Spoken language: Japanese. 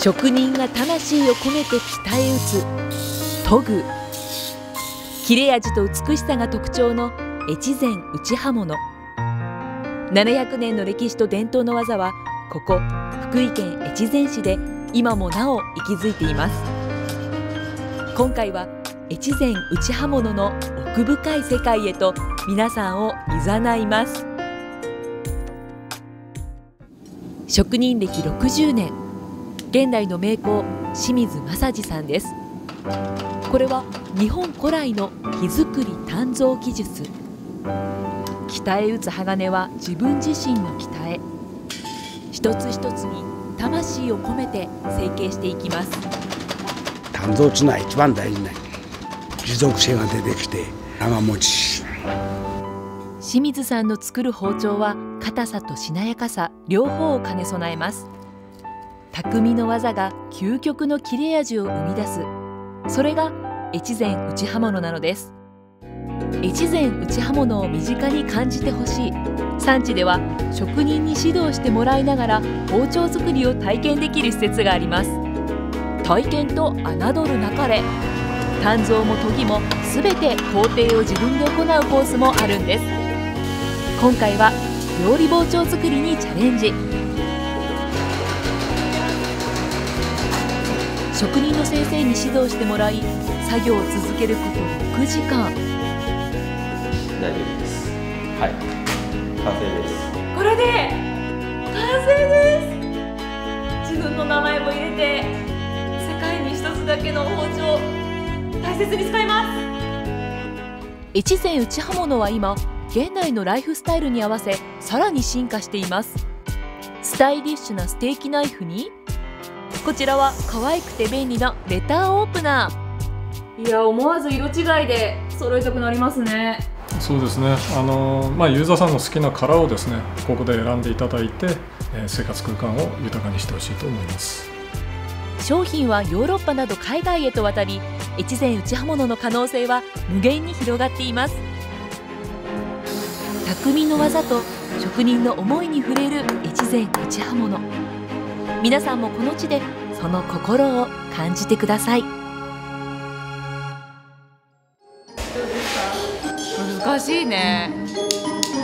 職人が魂を込めて鍛え打つ研ぐ。切れ味と美しさが特徴の越前打刃物。700年の歴史と伝統の技はここ福井県越前市で今もなお息づいています。今回は越前打刃物の奥深い世界へと皆さんを誘います。職人歴60年、現代の名工清水正治さんです。これは日本古来の火造り鍛造技術。鍛え打つ鋼は自分自身の鍛え、一つ一つに魂を込めて成形していきます。 鍛造っていうのは一番大事な持続性が出てきて長持ち。 清水さんの作る包丁は硬さとしなやかさ両方を兼ね備えます。匠の技が究極の切れ味を生み出す、それが越前打刃物なのです。越前打刃物を身近に感じてほしい。産地では職人に指導してもらいながら包丁作りを体験できる施設があります。体験と侮るなかれ。鍛造も研ぎも全て工程を自分で行うコースもあるんです。今回は料理包丁作りにチャレンジ。職人の先生に指導してもらい作業を続けること6時間。 大丈夫です。はい、完成です。 これで完成です。自分の名前も入れて世界に一つだけの包丁大切に使います。越前打刃物は今現代のライフスタイルに合わせさらに進化しています。スタイリッシュなステーキナイフに、こちらは可愛くて便利なレターオープナー。いや、思わず色違いで揃えたくなりますね。 そうですね、ユーザーさんの好きなカラーをですねここで選んでいただいて、生活空間を豊かにしてほしいと思います。 商品はヨーロッパなど海外へと渡り、越前打刃物の可能性は無限に広がっています。匠の技と職人の思いに触れる越前打刃物。皆さんもこの地でその心を感じてください。 難しいね。